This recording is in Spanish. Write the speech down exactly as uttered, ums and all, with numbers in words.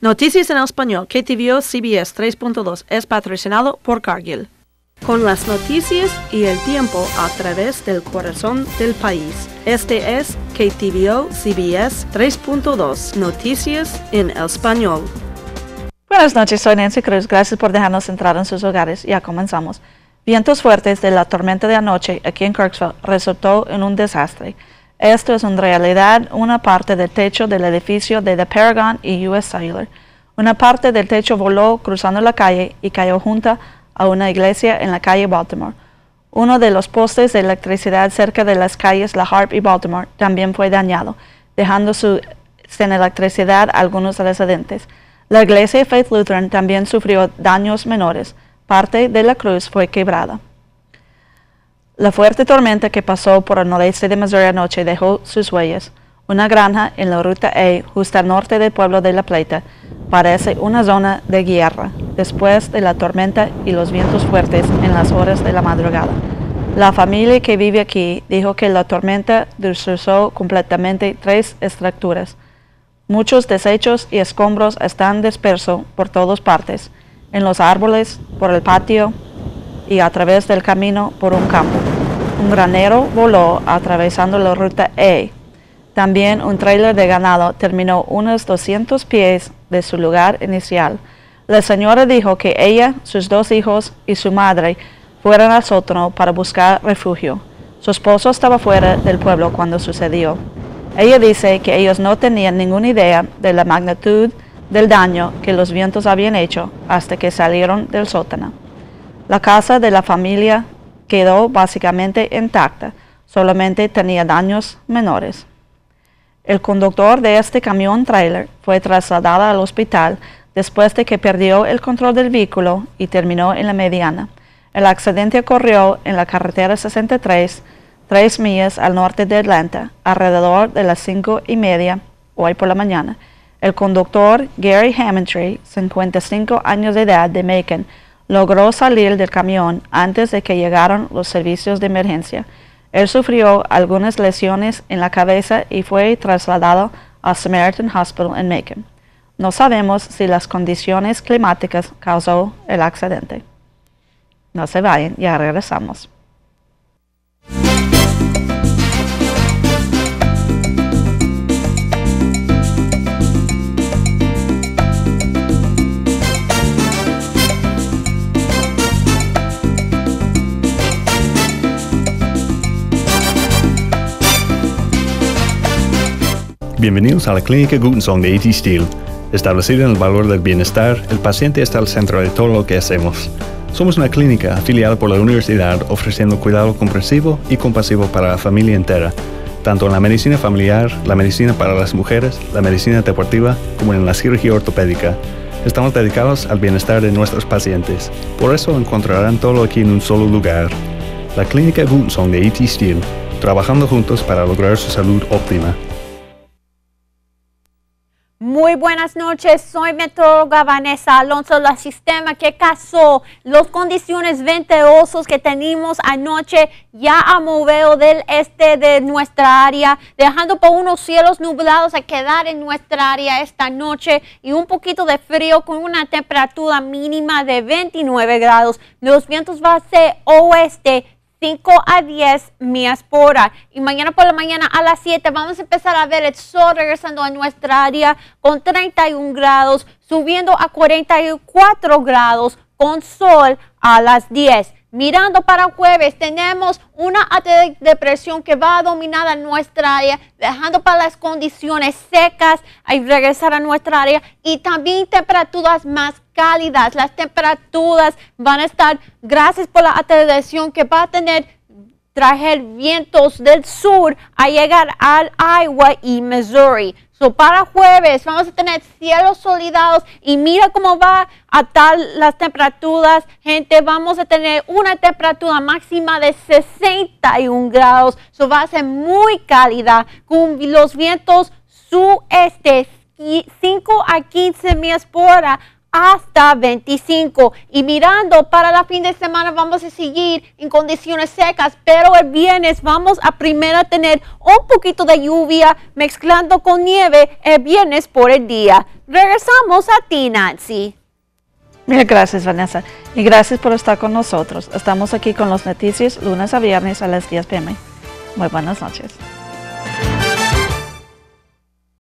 Noticias en Español, K T V O C B S tres punto dos es patrocinado por Cargill. Con las noticias y el tiempo a través del corazón del país. Este es K T V O C B S tres punto dos, Noticias en Español. Buenas noches, soy Nancy Cruz. Gracias por dejarnos entrar en sus hogares. Ya comenzamos. Vientos fuertes de la tormenta de anoche aquí en Kirksville resultó en un desastre. Esto es en realidad una parte del techo del edificio de The Paragon y U S Cellular. Una parte del techo voló cruzando la calle y cayó junto a una iglesia en la calle Baltimore. Uno de los postes de electricidad cerca de las calles La Harp y Baltimore también fue dañado, dejando su, sin electricidad a algunos residentes. La iglesia Faith Lutheran también sufrió daños menores. Parte de la cruz fue quebrada. La fuerte tormenta que pasó por el noreste de Missouri anoche dejó sus huellas. Una granja en la ruta A, justo al norte del pueblo de La Plata, parece una zona de guerra después de la tormenta y los vientos fuertes en las horas de la madrugada. La familia que vive aquí dijo que la tormenta destrozó completamente tres estructuras. Muchos desechos y escombros están dispersos por todas partes, en los árboles, por el patio y a través del camino por un campo. Un granero voló atravesando la ruta A. También un tráiler de ganado terminó unos doscientos pies de su lugar inicial. La señora dijo que ella, sus dos hijos y su madre fueron al sótano para buscar refugio. Su esposo estaba fuera del pueblo cuando sucedió. Ella dice que ellos no tenían ninguna idea de la magnitud del daño que los vientos habían hecho hasta que salieron del sótano. La casa de la familia quedó básicamente intacta, solamente tenía daños menores. El conductor de este camión trailer fue trasladado al hospital después de que perdió el control del vehículo y terminó en la mediana. El accidente ocurrió en la carretera sesenta y tres, tres millas al norte de Atlanta, alrededor de las cinco y media hoy por la mañana. El conductor Gary Hammondtree, cincuenta y cinco años de edad, de Macon, logró salir del camión antes de que llegaran los servicios de emergencia. Él sufrió algunas lesiones en la cabeza y fue trasladado al Samaritan Hospital en Macon. No sabemos si las condiciones climáticas causó el accidente. No se vayan, ya regresamos. Bienvenidos a la Clínica Gutensong de A T Steel. Establecida en el valor del bienestar, el paciente está al centro de todo lo que hacemos. Somos una clínica afiliada por la universidad ofreciendo cuidado comprensivo y compasivo para la familia entera, tanto en la medicina familiar, la medicina para las mujeres, la medicina deportiva, como en la cirugía ortopédica. Estamos dedicados al bienestar de nuestros pacientes. Por eso encontrarán todo aquí en un solo lugar. La Clínica Gutensong de A T Steel, trabajando juntos para lograr su salud óptima. Muy buenas noches, soy meteoróloga Vanessa Alonso. El sistema que causó las condiciones ventosas que tenemos anoche ya ha movido del este de nuestra área, dejando por unos cielos nublados a quedar en nuestra área esta noche y un poquito de frío con una temperatura mínima de veintinueve grados. Los vientos van a ser oeste, cinco a diez millas por hora. Y mañana por la mañana a las siete vamos a empezar a ver el sol regresando a nuestra área con treinta y un grados, subiendo a cuarenta y cuatro grados con sol a las diez. Mirando para jueves, tenemos una alta depresión que va a dominar a nuestra área, dejando para las condiciones secas y regresar a nuestra área y también temperaturas más cálidas. Las temperaturas van a estar, gracias por la alta depresión que va a tener, traer vientos del sur a llegar al Iowa y Missouri. So, para jueves vamos a tener cielos soleados y mira cómo va a estar las temperaturas, gente. Vamos a tener una temperatura máxima de sesenta y un grados. So, va a ser muy cálida con los vientos sudeste cinco a quince millas por hora hasta veinticinco. Y mirando para la fin de semana vamos a seguir en condiciones secas, pero el viernes vamos a primero a tener un poquito de lluvia mezclando con nieve el viernes por el día. Regresamos a ti, Nancy. Mil gracias, Vanessa. Y gracias por estar con nosotros. Estamos aquí con las noticias lunes a viernes a las diez p m Muy buenas noches.